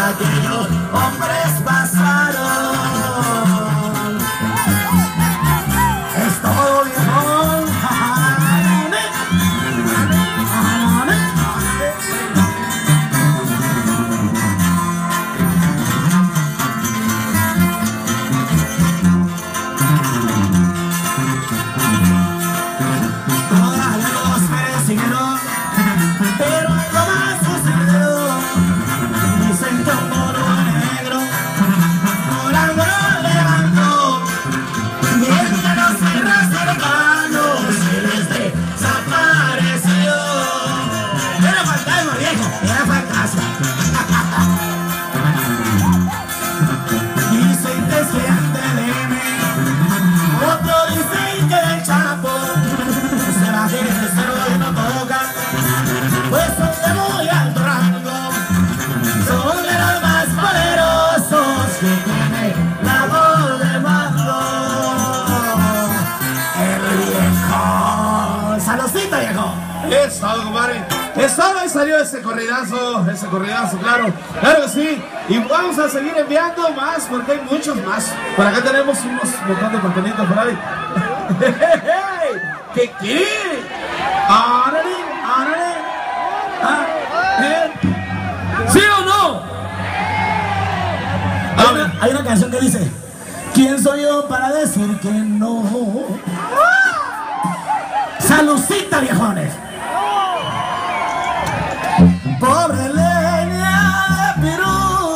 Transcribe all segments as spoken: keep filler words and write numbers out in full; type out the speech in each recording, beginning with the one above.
aquellos hombres pasaron. Es todo viejón. Pero algo más sucedió. Dicen que un mono negro por algo levantó, viendo a los cerros cercanos se les desapareció. Era fantasma, viejo, era fantasma. Dicen que es gente de M, otro dicen que el Chapo se va de cero y no toca, pues son de muy alto rango, son de los más poderosos que tiene la voz de mando. El viejo. Saludcita, viejo. Es todo, compadre. Es todo, ahí salió ese corridazo, ese corridazo, claro, claro que sí. Y vamos a seguir enviando más porque hay muchos más. Por acá tenemos unos montón de contenidos por ahí. ¿Qué quiere? ¡Árale! ¡Árale! Ah, ¿eh? ¿Sí o no? Hay una, hay una canción que dice: ¿quién soy yo para decir que no? Saludcita, viejones. Pobre leña de Perú.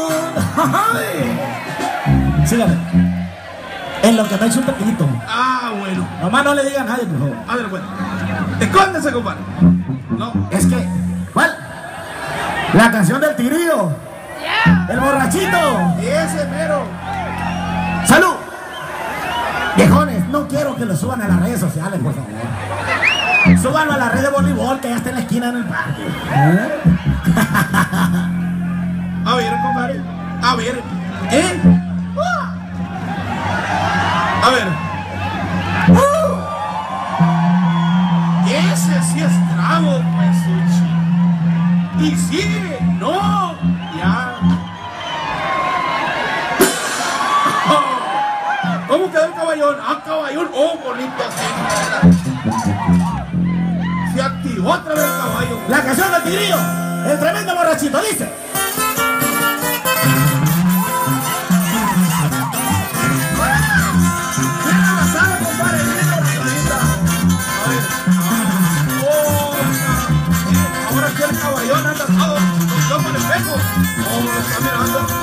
Sígame. En lo que me echo un pequeñito. Ah, bueno. Nomás no le diga a nadie, por favor. A ver, bueno. Escóndese, compadre. No. Es que, ¿cuál? La canción del tigrillo. El borrachito. Ese mero. ¡Salud! Viejones, no quiero que lo suban a las redes sociales, por favor. Súbanlo a la red de voleibol que ya está en la esquina en el parque. ¿Eh? A ver, compadre. A ver. ¿Eh? A ver. Uh. Ese sí es trago, pues, Suchi. Y sigue. No. Ya. Oh. ¿Cómo quedó el caballón? Ah, caballón. Oh, bonito así. Se activó otra vez el caballo. La canción del tigrillo. El tremendo borrachito dice: ahora que el caballón anda todo, con el espejo. Oh, lo está mirando.